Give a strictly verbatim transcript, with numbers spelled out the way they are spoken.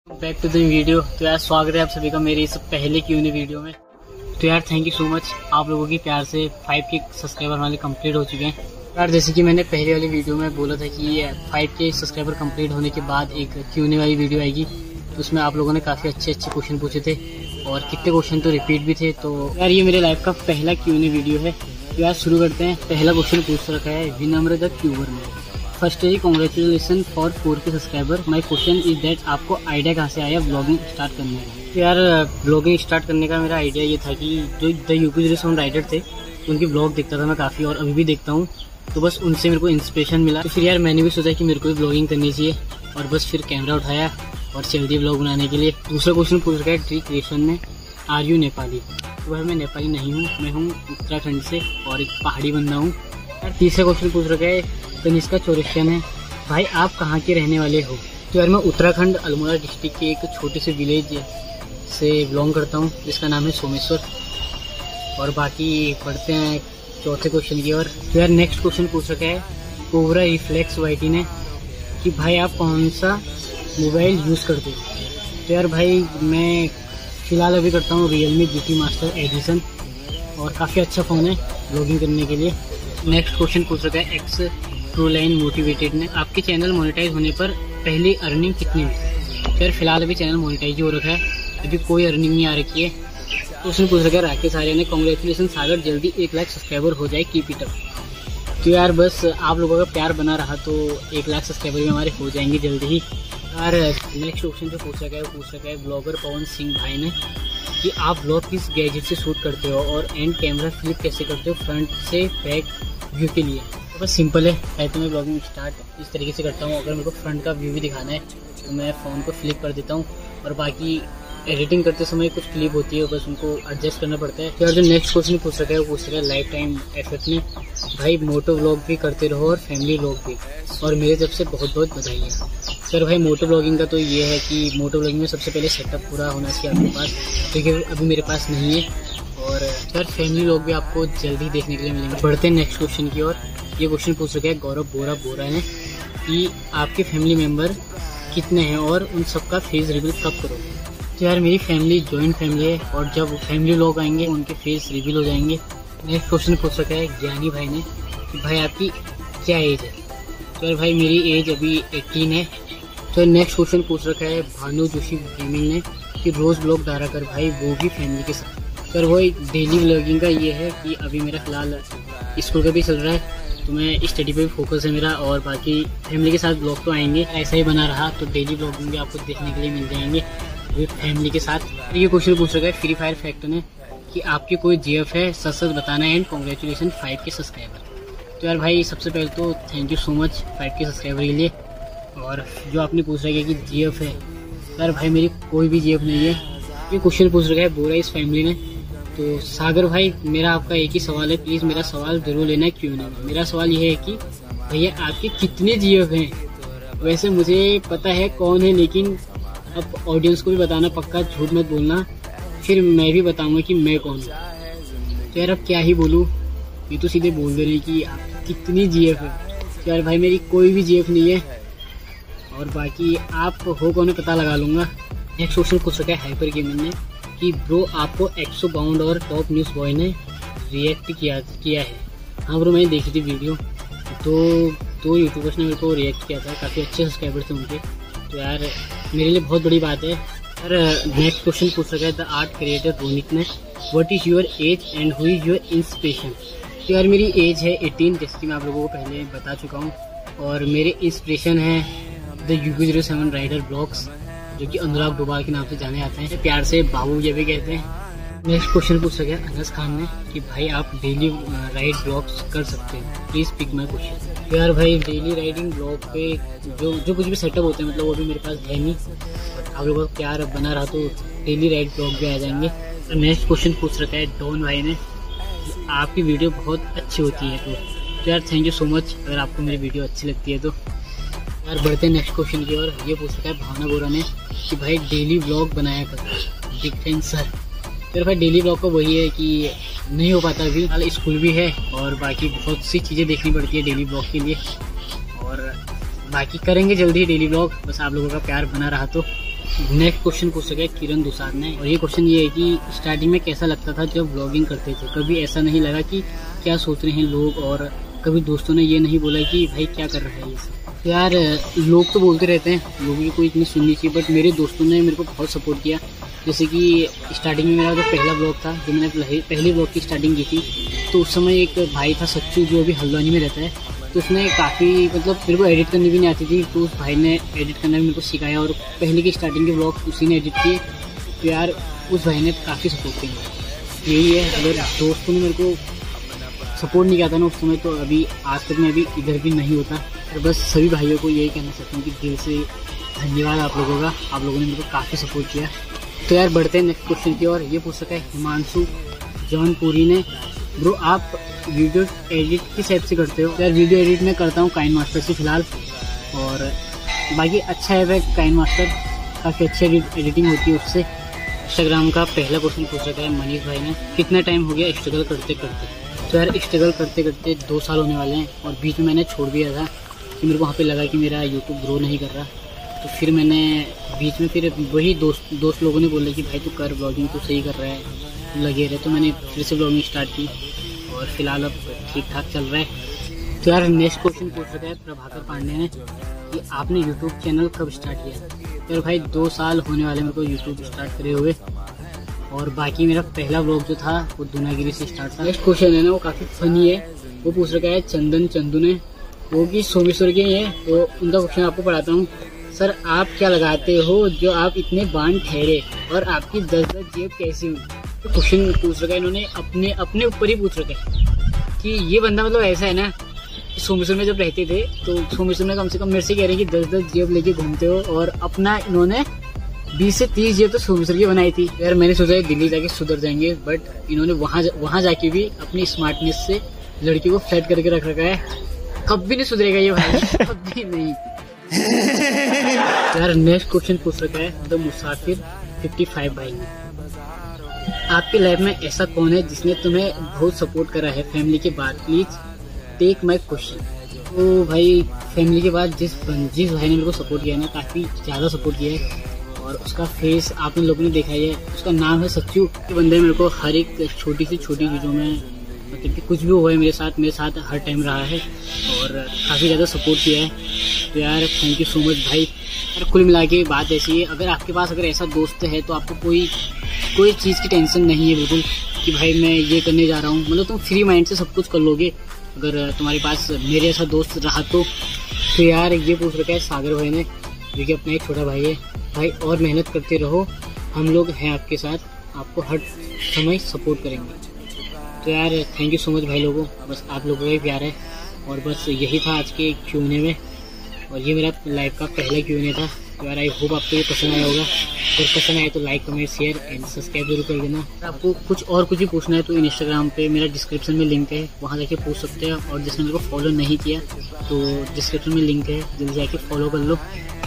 Back to the video. तो यार स्वागत है आप सभी का मेरी इस पहले क्यू एंड ए वीडियो में। तो यार थैंक यू सो मच, आप लोगों की प्यार से फाइव के सब्सक्राइबर हमारे कंप्लीट हो चुके हैं। यार जैसे कि मैंने पहले वाली वीडियो में बोला था कि फाइव के सब्सक्राइबर कंप्लीट होने के बाद एक क्यू एंड ए वाली वीडियो आएगी, तो उसमें आप लोगों ने काफ़ी अच्छे अच्छे क्वेश्चन पूछे थे और कितने क्वेश्चन तो रिपीट भी थे। तो यार ये मेरे लाइफ का पहला क्यू एंड ए वीडियो है। तो यार शुरू करते हैं। पहला क्वेश्चन पूछ रखा है विनम्र द क्यूबर में। फर्स्ट है congratulation for four K subscriber. My question is that आपको आइडिया कहाँ से आया ब्लॉगिंग स्टार्ट करने का? तो यार ब्लॉगिंग स्टार्ट करने का मेरा आइडिया ये था कि जो the UP zero seven rider थे उनकी ब्लॉग देखता था मैं काफ़ी, और अभी भी देखता हूँ। तो बस उनसे मेरे को इंस्पिरेशन मिला। तो फिर यार मैंने भी सोचा कि मेरे को भी ब्लॉगिंग करनी चाहिए, और बस फिर कैमरा उठाया और चल दिए ब्लॉग बनाने के लिए। दूसरा क्वेश्चन पूछ रखा है ट्री क्रिएशन में, आर यू नेपाली? तो भाई मैं नेपाली नहीं हूँ, मैं हूँ उत्तराखंड से और एक पहाड़ी बंदा हूँ। यार तीसरा क्वेश्चन पूछ रखा है तनिष्का चौरसियन है, भाई आप कहाँ के रहने वाले हो? तो यार मैं उत्तराखंड अल्मोड़ा डिस्ट्रिक्ट के एक छोटे से विलेज से बिलोंग करता हूँ जिसका नाम है सोमेश्वर। और बाकी पढ़ते हैं चौथे क्वेश्चन की ओर। तो यार नेक्स्ट क्वेश्चन पूछ रखा है कोबरा रिफ्लेक्स वाइटी ने कि भाई आप कौन सा मोबाइल यूज़ करते हो? तो यार भाई मैं फ़िलहाल अभी करता हूँ Realme G T master edition, और काफ़ी अच्छा फ़ोन है ब्लॉगिंग करने के लिए। नेक्स्ट क्वेश्चन पूछ रखा है एक्स ट्रू लाइन मोटिवेटेड ने, आपके चैनल मोनेटाइज होने पर पहली अर्निंग कितनी हुई? तो यार फिलहाल अभी चैनल मोनेटाइज हो रखा है, अभी कोई अर्निंग नहीं आ रखी है। तो उसने पूछ रखा है राकेश आर्य ने, कॉन्ग्रेचुलेसन सागर, जल्दी एक लाख सब्सक्राइबर हो जाए, कीप इट अप। तो यार बस आप लोगों का प्यार बना रहा तो एक लाख सब्सक्राइबर भी हमारे हो जाएंगे जल्दी ही। यार नेक्स्ट क्वेश्चन जो पूछ रखा है वो पूछ रखा है ब्लॉगर पवन सिंह भाई ने कि आप ब्लॉग किस गैजेट से शूट करते हो और एंड कैमरा फ्लिप कैसे करते हो फ्रंट से बैक व्यू के लिए? तो बस सिंपल है, पहले तो मैं ब्लॉगिंग स्टार्ट इस तरीके से करता हूँ। अगर मेरे को फ्रंट का व्यू भी दिखाना है तो मैं फ़ोन को फ्लिप कर देता हूँ, और बाकी एडिटिंग करते समय कुछ क्लिप होती है बस उनको एडजस्ट करना पड़ता है। फिर जो नेक्स्ट क्वेश्चन पूछ रखा है वो पूछ रखा है लाइफ टाइम एफर्ट ने, भाई मोटो ब्लॉग भी करते रहो और फैमिली ब्लॉग भी, और मेरे तरफ से बहुत बहुत बधाई है। सर भाई मोटो ब्लॉगिंग का तो ये है कि मोटो ब्लॉगिंग में सबसे पहले सेटअप पूरा होना चाहिए आपके पास, क्योंकि अभी मेरे पास नहीं है। और सर फैमिली लोग भी आपको जल्दी देखने के लिए मिलेंगे। बढ़ते हैं नेक्स्ट क्वेश्चन की ओर। ये क्वेश्चन पूछ रखा है गौरव बोरा बोरा ने कि आपके फैमिली मेम्बर कितने हैं और उन सबका फेस रिवील कब करो? तो यार मेरी फैमिली जॉइंट फैमिली है, और जब फैमिली लोग आएंगे उनके फेस रिवील हो जाएंगे। नेक्स्ट क्वेश्चन पूछ रखा है ज्ञानी भाई ने कि भाई आपकी क्या एज है? तो यार भाई मेरी एज अभी अठारह है। तो नेक्स्ट क्वेश्चन पूछ रखा है भानु जोशी गेमिंग ने कि रोज़ ब्लॉग डाला कर भाई, वो भी फैमिली के साथ। सर वही डेली ब्लॉगिंग का ये है कि अभी मेरा फ़िलहाल स्कूल का भी चल रहा है तो मैं स्टडी पे भी फोकस है मेरा, और बाकी फैमिली के साथ ब्लॉग तो आएंगे। ऐसा ही बना रहा तो डेली ब्लॉगिंग भी आपको देखने के लिए मिल जाएंगे विद फैमिली के साथ। ये क्वेश्चन पूछ रखा है फ्री फायर फैक्टर ने कि आपकी कोई जी एफ है, सच सच बताना है, and congratulation five K subscriber. तो यार भाई सबसे पहले तो thank you so much five K subscriber के लिए। और जो आपने पूछ रखा है कि जी एफ है, यार भाई मेरी कोई भी जी एफ नहीं है। ये क्वेश्चन पूछ रखा है बोरा इस फैमिली ने। तो सागर भाई मेरा आपका एक ही सवाल है, प्लीज़ मेरा सवाल जरूर लेना क्यों नहीं। मेरा सवाल ये है कि भैया आपके कितने जी एफ हैं? वैसे मुझे पता है कौन है, लेकिन अब ऑडियंस को भी बताना पक्का, झूठ मत बोलना, फिर मैं भी बताऊंगा कि मैं कौन हूँ। तो यार अब क्या ही बोलूँ, ये तो सीधे बोल दे रही कि आप कितनी जी एफ है। तो यार भाई मेरी कोई भी जी एफ नहीं है, और बाकी आप हो कौन है पता लगा लूँगा। नेक्स्ट क्वेश्चन पूछ रखा है हाइपर गेमिंग ने कि ब्रो आपको एक्सो बाउंड और टॉप न्यूज़ बॉय ने रिएक्ट किया किया है? हाँ ब्रो मैंने देखी थी वीडियो, तो दो यूट्यूबर्स ने मेरे को रिएक्ट किया था, काफ़ी अच्छे सब्सक्राइबर थे उनके। तो यार मेरे लिए बहुत बड़ी बात है। यार नेक्स्ट क्वेश्चन पूछ रखा है द आर्ट क्रिएटर रोनित ने, what is your age and who is your inspiration? तो यार मेरी एज है अठारह, जैसे कि मैं आप लोगों को पहले बता चुका हूँ, और मेरे इंस्पिरेशन है the UP zero seven rider blogs, जो कि अनुराग डोभाल के नाम से जाने जाते हैं, प्यार से बाबू ये भी कहते हैं। नेक्स्ट क्वेश्चन पूछ रखा है अनस खान ने कि भाई आप डेली राइड ब्लॉग्स कर सकते हैं, प्लीज़ पिक माई क्वेश्चन। तो यार भाई डेली राइडिंग ब्लॉग पे जो जो कुछ भी सेटअप होते हैं मतलब वो भी मेरे पास है नहीं, आप लोगों का प्यार बना रहा तो डेली राइड ब्लॉग भी आ जाएंगे। तो नेक्स्ट क्वेश्चन पूछ रखा है डॉन भाई ने, आपकी वीडियो बहुत अच्छी होती है। तो, तो यार थैंक यू सो मच अगर आपको मेरी वीडियो अच्छी लगती है तो। यार बढ़ते हैं नेक्स्ट क्वेश्चन की ओर। ये पूछ रखा है भावना बोरा ने कि भाई डेली व्लॉग बनाया कर बिग फैन सर। फिर भाई डेली व्लॉग का वही है कि नहीं हो पाता, अभी हाल स्कूल भी है और बाकी बहुत सी चीज़ें देखनी पड़ती है डेली व्लॉग के लिए, और बाकी करेंगे जल्दी डेली व्लॉग, बस आप लोगों का प्यार बना रहा तो। नेक्स्ट क्वेश्चन पूछ सके किरण दुसाद ने, और ये क्वेश्चन ये है कि स्टार्टिंग में कैसा लगता था जब ब्लॉगिंग करते थे? कभी ऐसा नहीं लगा कि क्या सोच रहे हैं लोग, और कभी दोस्तों ने ये नहीं बोला कि भाई क्या कर रहा है ये सब? यार लोग तो बोलते रहते हैं, लोगों की कोई इतनी सुननी चाहिए, बट मेरे दोस्तों ने मेरे को बहुत सपोर्ट किया। जैसे कि स्टार्टिंग में मेरा जो पहला ब्लॉग था, जो मैंने पहली ब्लॉग की स्टार्टिंग की थी, तो उस समय एक भाई था सच्चू, जो अभी हल्द्वानी में रहता है, तो उसने काफ़ी मतलब मेरे को एडिट करनी भी नहीं आती थी, तो उस भाई ने एडिट करना भी मेरे को सिखाया, और पहले की स्टार्टिंग के ब्लॉग उसी ने एडिट किए। तो यार उस भाई ने काफ़ी सपोर्ट किया। यही है, अगर दोस्तों ने मेरे को सपोर्ट नहीं किया था ना उस समय, तो अभी आज तक मैं अभी इधर भी नहीं होता। तो बस सभी भाइयों को यही कहना चाहता हूँ कि दिल से धन्यवाद आप लोगों का, आप लोगों ने मेरे को काफ़ी सपोर्ट किया। तो यार बढ़ते हैं नेक्स्ट क्वेश्चन की और। ये पूछ सका है हिमांशु जौनपुरी ने, ब्रो आप वीडियो एडिट किस ऐप से करते हो? यार वीडियो एडिट मैं करता हूँ काइन मास्टर से फ़िलहाल, और बाकी अच्छा ऐप है काइन मास्टर, काफ़ी अच्छी एडिटिंग होती है उससे। इंस्टाग्राम का पहला क्वेश्चन पूछ रखा है मनीष भाई ने, कितना टाइम हो गया स्ट्रगल करते करते? तो यार स्ट्रगल करते करते दो साल होने वाले हैं, और बीच में मैंने छोड़ दिया था कि मेरे को वहाँ पे लगा कि मेरा यूट्यूब ग्रो नहीं कर रहा, तो फिर मैंने बीच में फिर वही दोस्त दोस्त लोगों ने बोला कि भाई तू कर ब्लॉगिंग, तो सही कर रहा है, लगे रहे, तो मैंने फिर से ब्लॉगिंग स्टार्ट की, और फिलहाल अब ठीक ठाक चल रहा है। तो यार नेक्स्ट क्वेश्चन पूछ रखा है प्रभाकर पांडे ने कि आपने यूट्यूब चैनल कब स्टार्ट किया? यार भाई दो साल होने वाले मेरे को यूट्यूब स्टार्ट करे हुए, और बाकी मेरा पहला ब्लॉग जो था वो दूनागिरी से स्टार्ट था। नेक्स्ट क्वेश्चन है ना वो काफ़ी फनी है, वो पूछ रखा है चंदन चंदू ने, वो कि सोमेश्वर के हैं, तो उनका क्वेश्चन आपको पढ़ाता हूँ। सर आप क्या लगाते हो जो आप इतने बांध ठहरे, और आपकी दस दस जेब कैसी हुई? तो क्वेश्चन पूछ रखा है इन्होंने अपने अपने ऊपर ही पूछ रखा है कि ये बंदा मतलब ऐसा है ना, सोमेश्वर में जब रहते थे तो सोमेश्वर में कम से कम मेरे से कह रहे हैं कि दस दस जेब लेके घूमते हो, और अपना इन्होंने बीस से तीस जेब तो सोमेश्वर की बनाई थी। यार मैंने सोचा दिल्ली जाके सुधर जाएंगे, बट इन्होंने वहाँ वहाँ जाके भी अपनी स्मार्टनेस से लड़की को फ्लैट करके रख रखा है। कभी नहीं सुधरेगा ये भाई, कभी नहीं। यार नेक्स्ट क्वेश्चन पूछ रखा है द मुसाफिर पचपन भाई ने, आपकी लाइफ में ऐसा कौन है जिसने तुम्हें बहुत सपोर्ट करा है फैमिली के बाद? Please take my question. तो भाई फैमिली के बाद जिस जिस भाई ने मेरे को सपोर्ट किया है ना, काफ़ी ज़्यादा सपोर्ट किया है, और उसका फेस आप इन लोगों ने देखा ही है, उसका नाम है सच्चू। ये बंदे मेरे को हर एक छोटी से छोटी चीज़ों में, मतलब कि कुछ भी हुआ है मेरे साथ मेरे साथ हर टाइम रहा है, और काफ़ी ज़्यादा सपोर्ट किया है। तो यार थैंक यू सो मच भाई। यार कुल मिला के बात ऐसी है, अगर आपके पास अगर ऐसा दोस्त है तो आपको कोई कोई चीज़ की टेंशन नहीं है बिल्कुल, कि भाई मैं ये करने जा रहा हूँ, मतलब तुम फ्री माइंड से सब कुछ कर लोगे अगर तुम्हारे पास मेरे ऐसा दोस्त रहा तो। तो यार ये पूछ रखा है सागर भाई ने, जो कि अपना एक छोटा भाई है, भाई और मेहनत करते रहो, हम लोग हैं आपके साथ, आपको हर समय सपोर्ट करेंगे। तो यार थैंक यू सो मच भाई लोगों, बस आप लोगों का ही प्यार है, और बस यही था आज के क्यू एन ए में, और ये मेरा लाइव का पहला क्यू एन ए था। तो यार आई होप आपको ये पसंद आया होगा, अगर पसंद आए तो like comment share and subscribe जरूर कर देना। आपको कुछ और कुछ भी पूछना है तो इंस्टाग्राम पे मेरा डिस्क्रिप्शन में लिंक है, वहाँ जाके पूछ सकते हैं, और जिसने मेरे को फॉलो नहीं किया तो डिस्क्रिप्शन में लिंक है, जल्दी जाके फॉलो कर लो।